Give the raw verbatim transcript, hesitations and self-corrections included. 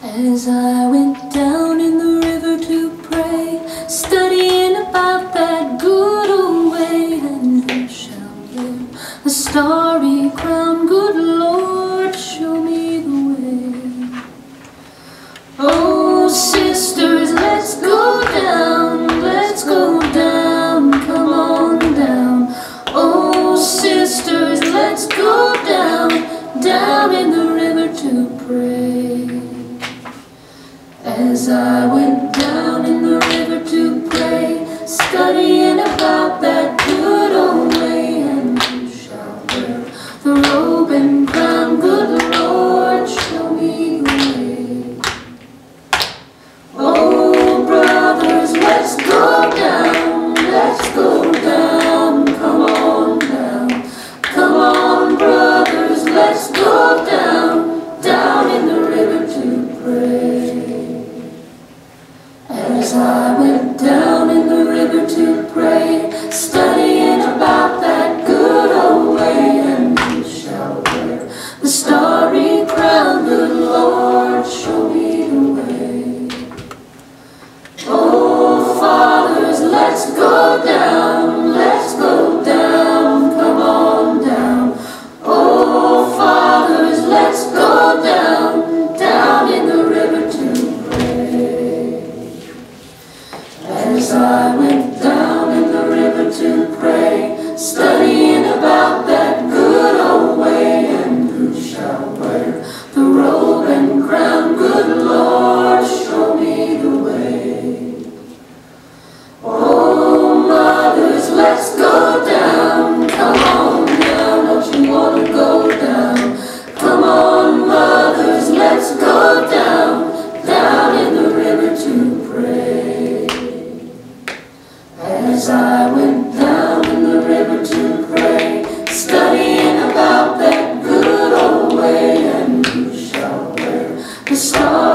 As I went down in the river to pray, studying about that good old way, and who shall wear the starry crown? Good Lord, show me the way. Oh, sisters, let's go down, let's go down, come on down. Oh, sisters, let's go down, down in the river to pray. As I went down in the river to pray, studying about that good old way, and who shall wear the robe and crown? Good Lord, show me the way. Oh, brothers, let's go down, let's go down, come on down. Come on, brothers, let's go down, down in the river to pray. As I went down in the river to pray, studying about that good old way, and who shall wear the starry crown? Good Lord, show me the way. Oh, fathers, let's go down, let's go down, come on down. Oh, fathers, let's go down, down in the river to pray. As I went down in the river to pray, studying about that good old way, and who shall wear the robe and crown? Good Lord, show me the way. Oh, mothers, let's go down, come on down, don't you want to go down? Come on, mothers, let's go down, down in the river to pray. As I went down in the river to pray, studying about that good old way, and who shall wear the star?